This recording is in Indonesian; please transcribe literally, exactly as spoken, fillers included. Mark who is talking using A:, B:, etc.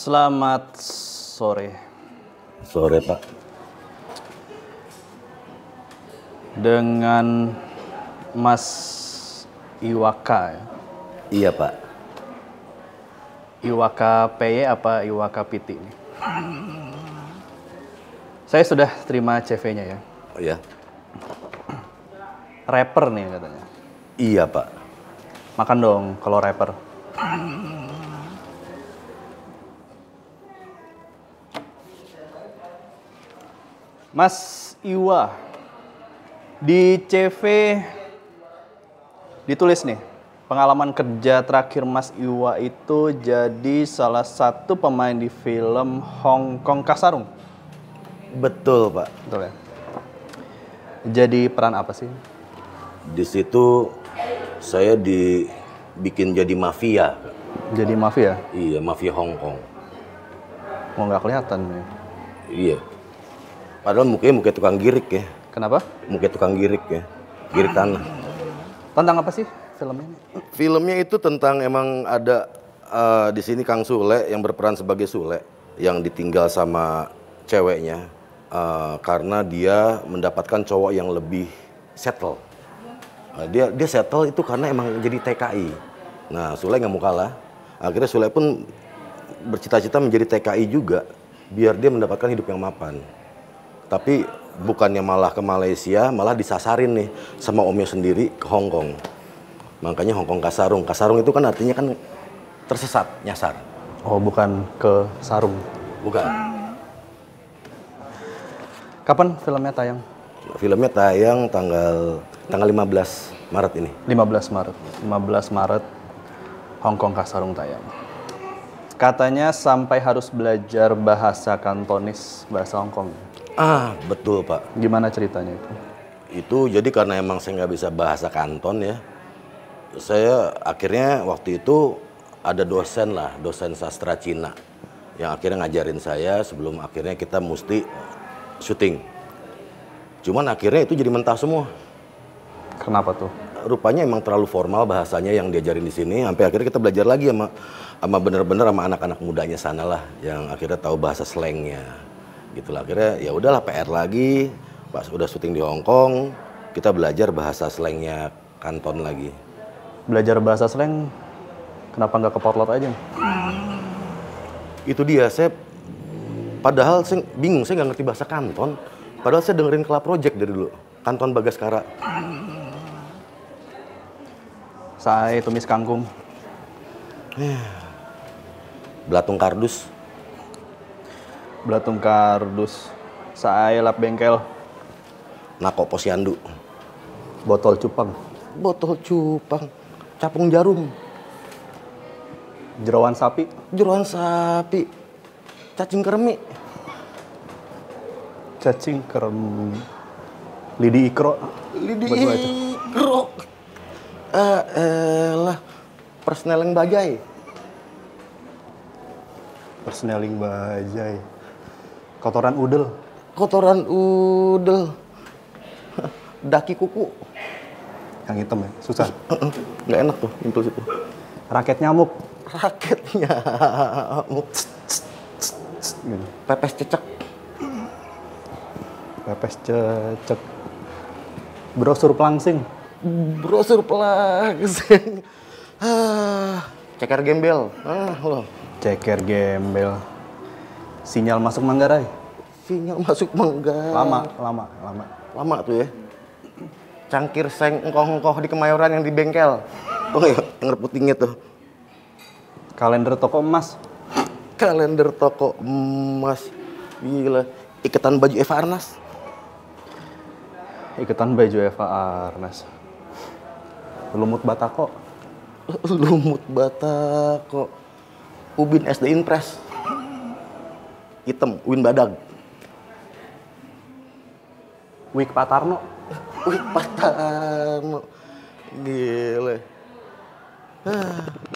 A: Selamat sore.
B: Sore, Pak.
A: Dengan Mas Iwaka ya?
B: Iya, Pak.
A: Iwaka P Y apa Iwaka Piti ini? Saya sudah terima C V-nya ya.
B: Oh ya?
A: Rapper nih katanya.
B: Iya, Pak.
A: Makan dong kalau rapper. Mas Iwa, di C V ditulis nih, pengalaman kerja terakhir Mas Iwa itu jadi salah satu pemain di film Hong Kong Kasarung.
B: Betul, Pak.
A: Betul ya? Jadi peran apa sih?
B: Di situ saya dibikin jadi mafia.
A: Jadi mafia?
B: Iya, mafia Hong Kong.
A: Mau nggak kelihatan nih.
B: Iya. Padahal mukanya muka tukang girik ya.
A: Kenapa?
B: Muka tukang girik ya. Girik tanah.
A: Tentang apa sih filmnya ini?
B: Filmnya itu tentang emang ada uh, di sini Kang Sule yang berperan sebagai Sule yang ditinggal sama ceweknya uh, karena dia mendapatkan cowok yang lebih settle. Uh, dia dia settle itu karena emang jadi T K I. Nah, Sule nggak mau kalah. Akhirnya Sule pun bercita-cita menjadi T K I juga biar dia mendapatkan hidup yang mapan. Tapi bukannya malah ke Malaysia, malah disasarin nih sama omnya sendiri ke Hong Kong. Makanya Hong Kong Kasarung. Kasarung itu kan artinya kan tersesat, nyasar.
A: Oh, bukan ke Sarung.
B: Bukan.
A: Kapan filmnya tayang?
B: Filmnya tayang tanggal tanggal lima belas Maret ini.
A: lima belas Maret. lima belas Maret Hong Kong Kasarung tayang. Katanya sampai harus belajar bahasa Kantonis, bahasa Hong Kong.
B: Ah, betul, Pak.
A: Gimana ceritanya itu?
B: Itu jadi karena emang saya nggak bisa bahasa Kanton ya. Saya akhirnya waktu itu ada dosen lah, dosen sastra Cina yang akhirnya ngajarin saya sebelum akhirnya kita mesti syuting. Cuman akhirnya itu jadi mentah semua.
A: Kenapa tuh?
B: Rupanya emang terlalu formal bahasanya yang diajarin di sini, sampai akhirnya kita belajar lagi sama sama bener-bener sama anak-anak mudanya sana lah yang akhirnya tahu bahasa slangnya. Gitu lah, akhirnya ya udahlah P R lagi. Pas udah syuting di Hong Kong, kita belajar bahasa slangnya Kanton lagi.
A: Belajar bahasa slang, kenapa nggak ke Potlot aja?
B: Itu dia, saya padahal saya bingung, saya nggak ngerti bahasa Kanton. Padahal saya dengerin Club Project dari dulu, Kanton Bagaskara.
A: Saya tumis kangkung.
B: Belatung kardus.
A: Belatung kardus. Saya lap bengkel.
B: Nako posyandu.
A: Botol cupang.
B: Botol cupang. Capung jarum.
A: Jerawan sapi.
B: Jeroan sapi. Cacing kermi.
A: Cacing kerem. Lidi ikro.
B: Lidi ikro. Ah, elah. Persneleng bajai.
A: Persneling bajai. Kotoran udel.
B: Kotoran udel. Daki kuku.
A: Yang hitam ya, susah.
B: Nggak enak tuh, impul situ.
A: Raket nyamuk.
B: Raket nyamuk.
A: Gini.
B: Pepes cecek.
A: Pepes cecek. Brosur pelangsing.
B: Brosur pelangsing. Ah, ceker gembel. Ah, loh.
A: Ceker gembel. Sinyal masuk Manggarai.
B: Sinyal masuk Manggarai.
A: Lama, lama, lama.
B: Lama tuh ya. Cangkir seng engkoh-engkoh di Kemayoran yang di bengkel. Oh ya, yang putingnya tuh.
A: Kalender toko emas.
B: Kalender toko emas. Gila. Iketan baju Eva Arnas.
A: Iketan baju Eva Arnas. Lumut batako.
B: Lumut batako. Ubin S D Impres. Hitam, Win Badag.
A: Wik Patarno.
B: Wik Patarno. Gile. Ah.